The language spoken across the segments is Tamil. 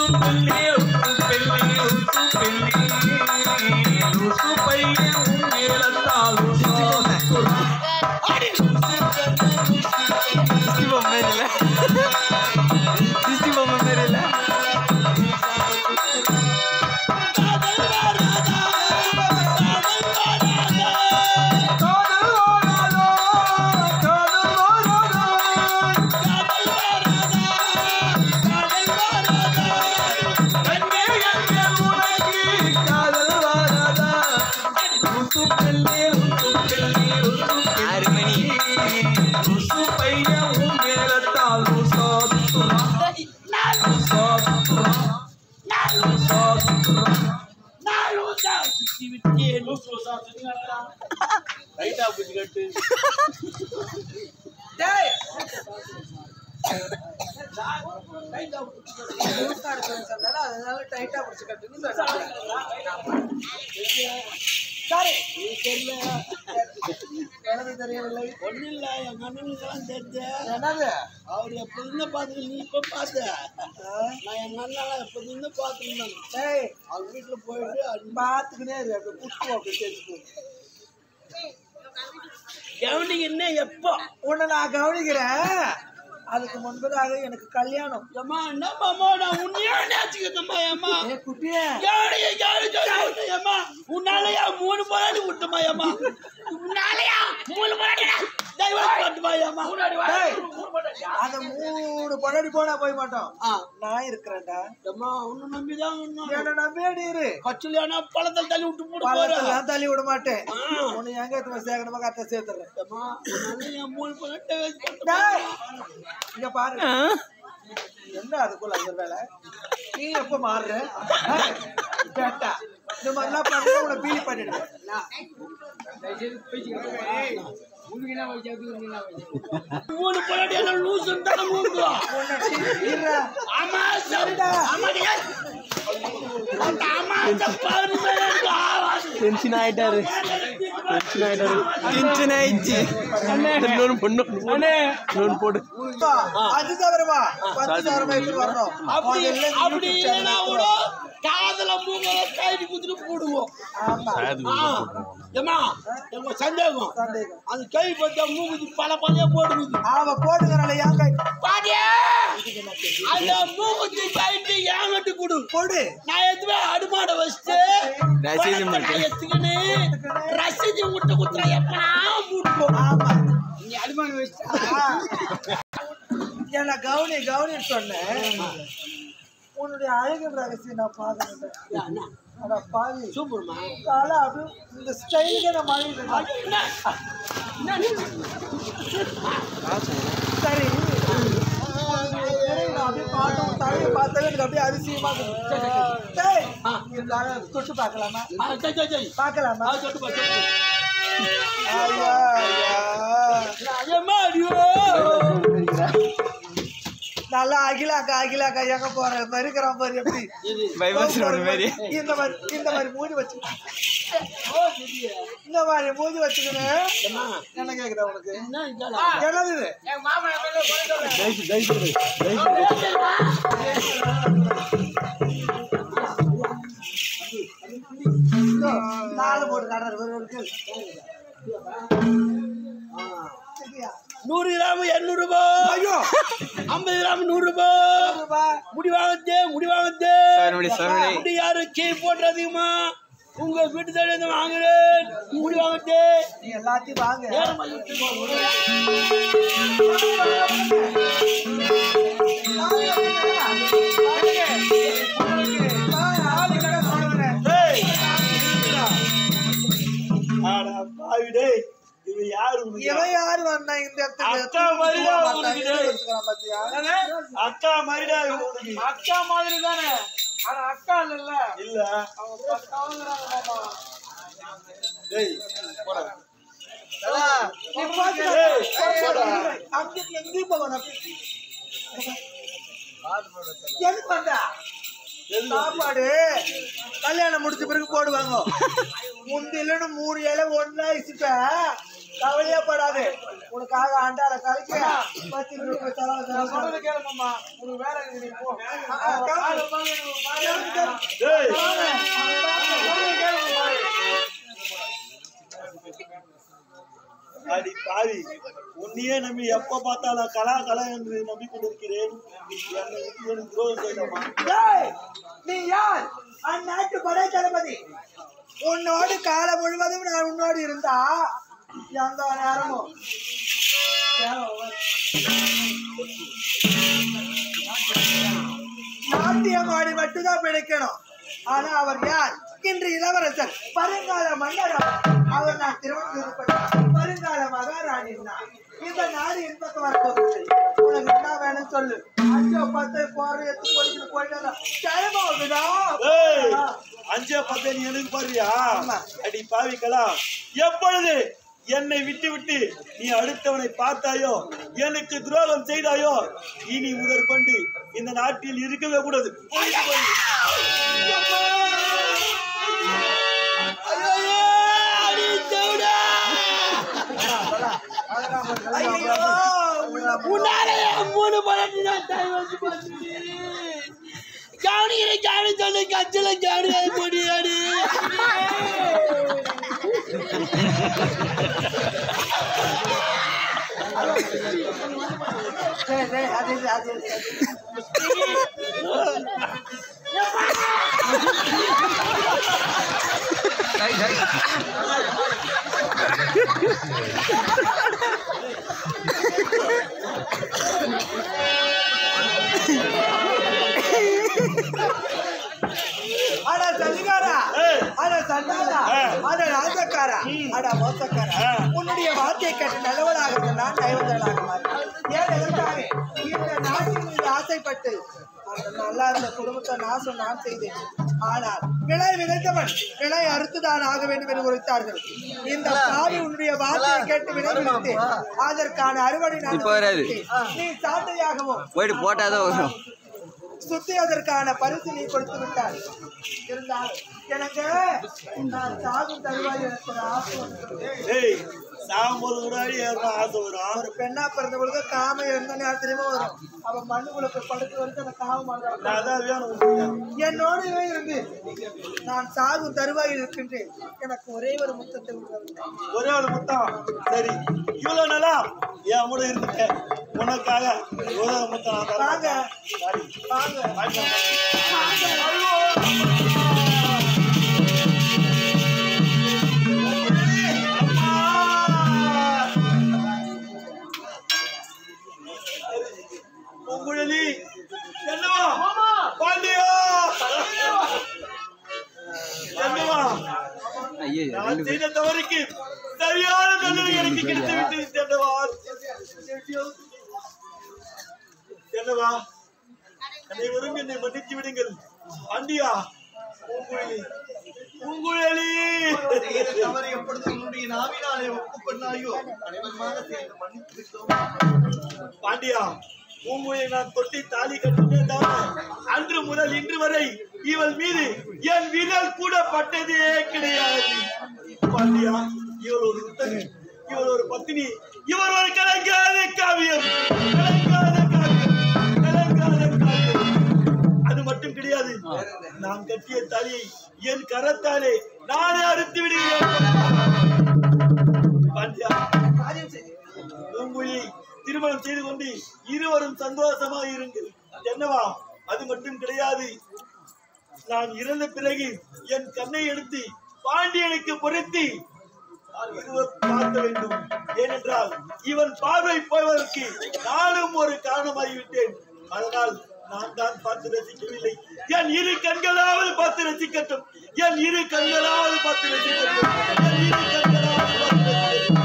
அதுக்கு முன்பதாக எனக்கு கல்யாணம். அம்மா என்னம்மா நான் உன்னையே நினைச்சுக்கிட்டம்மா அம்மா. ஏ குட்டியே அம்மா உன்னாலயா 3 பொறாடி விட்டுமா அம்மா. உன்னாலயா 3 பொறாடி டைவர்ஸ் பண்ணுமா அம்மா. அத 3 பொறாடி போனா போய் மாட்டோம். நான் இருக்கறேன்டா. அம்மா உன்னை நம்பி தான் என்ன நம்பியே இரு. கச்சலியானா பழத்தல் தள்ளி விட்டு போடு போற. பழத்தல் தள்ளி விட மாட்டேன். உன்னை எங்க எடுத்து சேகரமா கட்ட சேர்த்துறேன். அம்மா உன்னாலயா 3 பொறாடி டைவர்ஸ் பண்ணு. டேய் இங்க பாரு. என்ன அதுக்குள்ள அந்த வேலை? நீ எப்ப மாறுற? கேட்டா இந்த மாதிரிலாம் பண்ணா உன்னை பீலி பண்ணிடுவேன். மூணு பொறாடி எல்லாம் லூசுன்னு தானே மூடுவா. ஆமா சரிடா. டென்ஷன் ஆயிட்டாரு. டென்ஷன் ஆயிடுச்சு. போடு. அது தவிரமா 10,000 எடுத்து வரணும். அப்படி இல்லைன்னா கூட காதல மூங்கல கைடி குத்துட்டு போடுவோம். ஏமா எங்க சந்தேகம் அது கை பத்த மூக்குத்தி பல பழைய போடுது. அவ போடுங்கறல ஏன் கை பாடியே அந்த மூக்குத்தி கைட்டி ஏங்கட்டு குடு போடு. நான் எதுவே அடுமாட வச்சிட்டு ரசீது விட்டு குத்துற எப்பனா மூடுவோம். ஆமா நீ அடுமாட வச்சிட்டா என்ன கவுனி சொன்னேன். உன்னுடைய அழகு ரகசியம் நான் பாக்குறேன். அட பாவி சூப்பர்மா. கால அது இந்த ஸ்டைலுக்கு நான் மாறிட்டேன். சரி அப்படியே பாட்டும் தலையை பார்த்தாவே எனக்கு அப்படியே அதிசயமா தொட்டு பார்க்கலாமா? பார்க்கலாமா? நல்லா அகிலாக்கா எங்க போற மறுக்கிறான் பாரு. எப்படி இந்த மாதிரி மூடி வச்சு இந்த மாதிரி மூடி வச்சுக்கணும். என்ன கேக்குதா உனக்கு? என்னது நாலு போட்டு காட்டுறது 100 கிராம் 200 ரூபாய். ஐயோ 50 கிராம் 100 ரூபாய். முடி வாங்கத்தே முடி யாரு கீ போட்டு அதிகமா உங்க வீட்டு தடவை வாங்குறேன். முடி வாங்கத்தே நீ எல்லாத்தையும் வாங்க. யாரு வந்தா இந்த அக்கா மாதிரிடா. அக்கா மாதிரி தானே. ஆனா அக்கா இல்ல இல்ல சாப்பாடு கல்யாணம் முடிச்ச பிறகு போடுவாங்க. முந்தில 3 இலை ஒன்னா இசுப்ப கவலையே படாது. உனக்காக ஆண்டாள கழிக்க 10 ரூபாய் சொல்றது கேளுங்கம்மா. உனக்கு வேலை இருக்கு, போ. அடி பாவி, உன்னையே நம்பி எப்ப பார்த்தாலும் கலா கலா என்று நம்பிக்கொண்டிருக்கிறேன். எனக்கு துரோகம் செய்யலாமா? நீ யார்? அந்நாட்டு படை தளபதி. உன்னோடு காலம் முழுவதும் நான் உன்னோடு இருந்தா எந்த நேரமும் நாட்டியம் ஆடி மட்டும்தான் பிடிக்கணும். ஆனா அவர் யார்? இன்று இளவரசர், வருங்கால மன்னர். அவர் நான் திருமணம் வருங்கால மகாராணி. இந்த நாடு என்பது வரப்போகுது. உனக்கு என்ன வேணும் சொல்லு. 5-10 போற எடுத்து போயிட்டு போயிட்டு டைம் ஆகுதா? 5-10 நீ எனக்கு பாருயா? அடி பாவிகளா, எப்பொழுது என்னை விட்டு விட்டு நீ அடுத்தவனை பார்த்தாயோ, எனக்கு துரோகம் செய்தாயோ, இனி முதற்கொண்டு இந்த நாட்டில் இருக்கவே கூடாது. அட சல்லிகாரா, அட சண்டாளா, அட ராஜக்காரா, அட மோசக்காரா, உன்னுடைய வார்த்தையை கேட்டு நல்லவனாக நான் கைவந்தவனாக மாட்டேன். ஏன் எதற்காக? இந்த நாட்டின் மீது ஆசைப்பட்டு அந்த நல்லா இருந்த குடும்பத்தை நாசம் நான் செய்தேன். ஆனால் விலை விதைத்தவன் விலை அறுத்துதான் ஆக வேண்டும் என்று உரைத்தார்கள். இந்த பாவி உன்னுடைய வார்த்தையை கேட்டு விலை விதைத்தேன். அதற்கான அறுவடை நான் நீ சாட்டையாகவும் போயிட்டு போட்டாதான் சுத்தி அதற்கான பரிசு நீ கொடுத்து விட்டார். இருந்தாலும் எனக்கு நான் சாகும் தருவாய் எனக்கு ஒரு பெண்ணா பிறந்த பொழுது காம இருந்த நேரத்திலுமே வரும். அவன் மண்ணுக்குள்ள படுத்து வரைக்கும் அந்த காமம் என்னோடவே இருந்து நான் சாகும் தருவாயில் இருக்கின்றேன். எனக்கு ஒரே ஒரு முத்தத்தை ஒரே ஒரு முத்தம். சரி, இவ்வளவு நாளா என் கூட இருந்துட்டேன். உனக்காக ஒரே முத்தம். வாங்க வாங்க. பூங்குழலி, என்னவா பாண்டியா, என்னவா நான் செய்த தவறுக்கு சரியான தண்டனை எனக்கு கிடைத்து விட்டது. என்னவா அனைவரும் என்னை மன்னித்து விடுங்கள். பாண்டியா, பூங்குழலி, பூங்குழலி, தவறு எப்பொழுது உன்னுடைய நாவினாலே ஒப்புக்கொண்டாயோ அனைவருமாக சேர்ந்து மன்னித்து விட்டோம். பாண்டியா, பூங்குழலியை நான் தொட்டி தாலி கட்டினே தான் அன்று முதல் இன்று வரை இவள் மீது என் விரல் கூட பட்டதே கிடையாது. பாண்டியா, இவள் ஒரு உத்தமி, இவள் ஒரு பத்தினி, இவள் ஒரு கலங்காத காவியம், கலங்காத காவியம், கலங்காத காவியம். அது மட்டும் கிடையாது, நான் கட்டிய தாலியை என் கரத்தாலே நானே அறுத்து விடுகிறேன். பாண்டியா, பூங்குழி திருமணம் செய்து கொண்டு இருவரும் சந்தோஷமாக இருங்கள். என்னவா, அது மட்டும் கிடையாது, நான் இறந்த பிறகு என் கண்ணை எடுத்து பாண்டியனுக்கு பொருத்தி பார்க்க வேண்டும். ஏனென்றால் இவன் பார்வை போவதற்கு நானும் ஒரு காரணமாகிவிட்டேன். அதனால் நான் தான் பார்த்து ரசிக்கவில்லை. என் இரு கண்களாவது பார்த்து ரசிக்கட்டும், என் இரு கண்களாவது பார்த்து ரசிக்கட்டும், என் இரு கண்களாவது பார்த்து ரசிக்கட்டும்.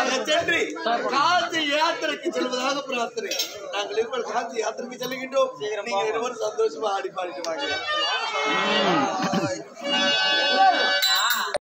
சென்று காஞ்சி யாத்திரைக்கு செல்வதாக பிரார்த்தனை. நாங்கள் இருவர் காஞ்சி யாத்திரைக்கு செல்கின்றோம். நீங்க இருவரும் சந்தோஷமா ஆடி பாடிட்டு வாங்க.